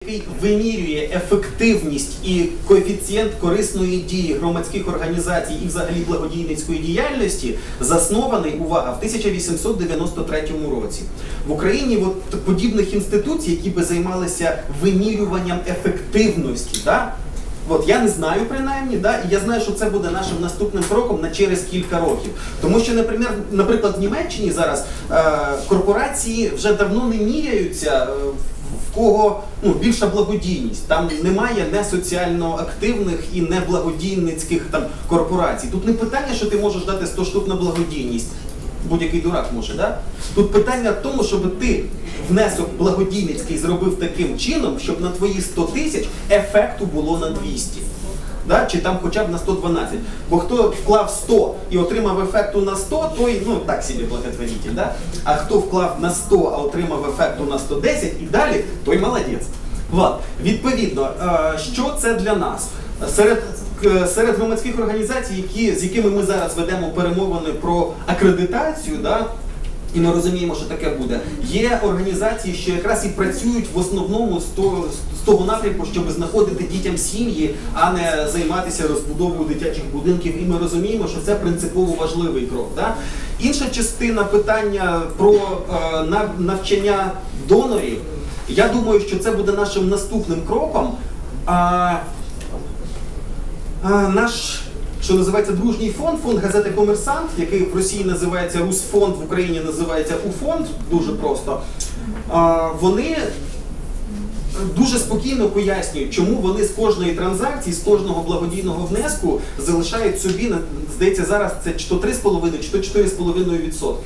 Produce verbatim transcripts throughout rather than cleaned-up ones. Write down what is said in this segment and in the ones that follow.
який вимірює ефективність і коефіцієнт корисної дії громадських організацій і взагалі благодійницької діяльності, заснований, увага, в тисяча вісімсот дев'яносто третьому році. В Україні от подібних інституцій, які би займалися вимірюванням ефективності, да? От, я не знаю принаймні, да? І я знаю, що це буде нашим наступним кроком на через кілька років. Тому що, наприклад, наприклад в Німеччині зараз е, корпорації вже давно не міряються, е, в кого ну, більша благодійність. Там немає не соціально активних і не благодійницьких там, корпорацій. Тут не питання, що ти можеш дати сто штук на благодійність. Будь-який дурак може, да? Тут питання в тому, щоб ти внесок благодійницький зробив таким чином, щоб на твої сто тисяч ефекту було на двісті. Да? Чи там хоча б на сто дванадцять. Бо хто вклав сто і отримав ефекту на сто, той, ну, так собі благотворитель, да? А хто вклав на сто, а отримав ефекту на сто десять і далі, той молодець. Вот. Відповідно, що це для нас? Серед, серед громадських організацій, які, з якими ми зараз ведемо перемовини про акредитацію, да, і ми розуміємо, що таке буде, є організації, що якраз і працюють в основному з того, з того напрямку, щоб знаходити дітям сім'ї, а не займатися розбудовою дитячих будинків. І ми розуміємо, що це принципово важливий крок. Да? Інша частина питання про е, навчання донорів, я думаю, що це буде нашим наступним кроком. А, а, наш, що називається, дружній фонд, фонд газети «Комерсант», який в Росії називається «Русфонд», в Україні називається «Уфонд», дуже просто, а, вони дуже спокійно пояснюють, чому вони з кожної транзакції, з кожного благодійного внеску залишають собі, здається, зараз це чи то три з половиною, чи то чотири з половиною відсотки.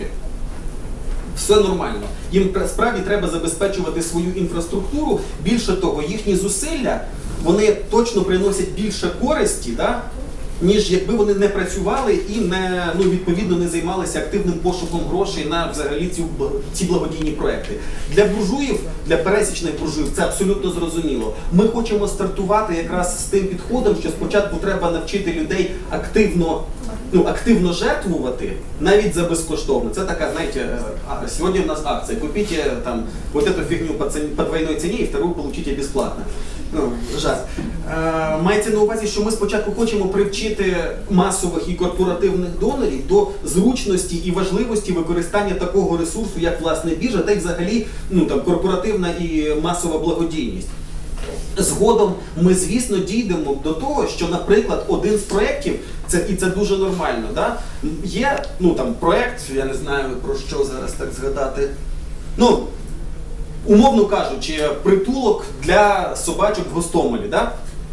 Все нормально. Їм справді треба забезпечувати свою інфраструктуру. Більше того, їхні зусилля, вони точно приносять більше користі, да, ніж якби вони не працювали і не, ну, відповідно не займалися активним пошуком грошей на взагалі ці, ці благодійні проекти. Для буржуїв, для пересічних буржуїв це абсолютно зрозуміло. Ми хочемо стартувати якраз з тим підходом, що спочатку треба навчити людей активно, ну, активно жертвувати, навіть за безкоштовно. Це така, знаєте, а, сьогодні в нас акція, купіть там вот эту фигню по, цен, по двойной ціні і вторую получите безплатно. Ну, жарт. Е, мається на увазі, що ми спочатку хочемо привчити масових і корпоративних донорів до зручності і важливості використання такого ресурсу, як власне біржа, та й взагалі ну, там, корпоративна і масова благодійність. Згодом ми, звісно, дійдемо до того, що, наприклад, один з проєктів, це, і це дуже нормально, да? Є ну, там, проєкт, я не знаю про що зараз так згадати, ну, умовно кажучи, притулок для собачок в Гостомелі, да?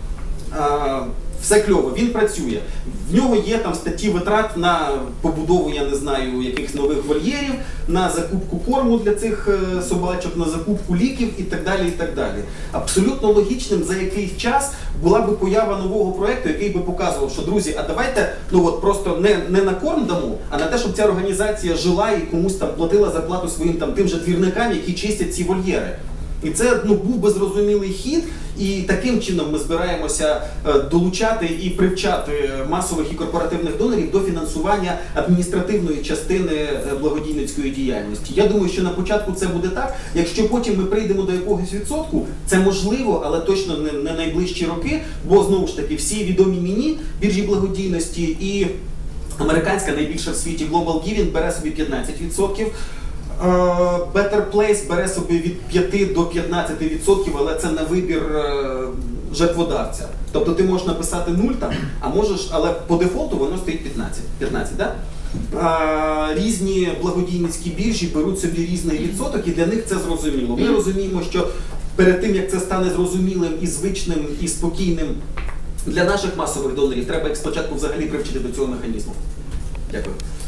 А, все кльово, він працює. В нього є там статті витрат на побудову, я не знаю, якихось нових вольєрів, на закупку корму для цих е, собачок, на закупку ліків і так далі, і так далі. Абсолютно логічним, за який час була би поява нового проєкту, який би показував, що, друзі, а давайте ну, от, просто не, не на корм дамо, а на те, щоб ця організація жила і комусь там платила зарплату своїм там, тим же двірникам, які чистять ці вольєри. І це ну, був би зрозумілий хід, і таким чином ми збираємося е, долучати і привчати масових і корпоративних донорів до фінансування адміністративної частини е, благодійницької діяльності. Я думаю, що на початку це буде так. Якщо потім ми прийдемо до якогось відсотку, це можливо, але точно не, не найближчі роки, бо знову ж таки всі відомі мені біржі благодійності і американська найбільша в світі Global Giving бере собі п'ятнадцять відсотків. Better Place бере собі від п'яти до п'ятнадцяти відсотків, але це на вибір жертводавця. Тобто ти можеш написати нуль там, а можеш, але по дефолту воно стоїть п'ятнадцять. п'ятнадцять, да? А, різні благодійницькі біржі беруть собі різний відсоток, і для них це зрозуміло. Ми розуміємо, що перед тим, як це стане зрозумілим і звичним, і спокійним для наших масових донорів, треба їх спочатку взагалі привчити до цього механізму. Дякую.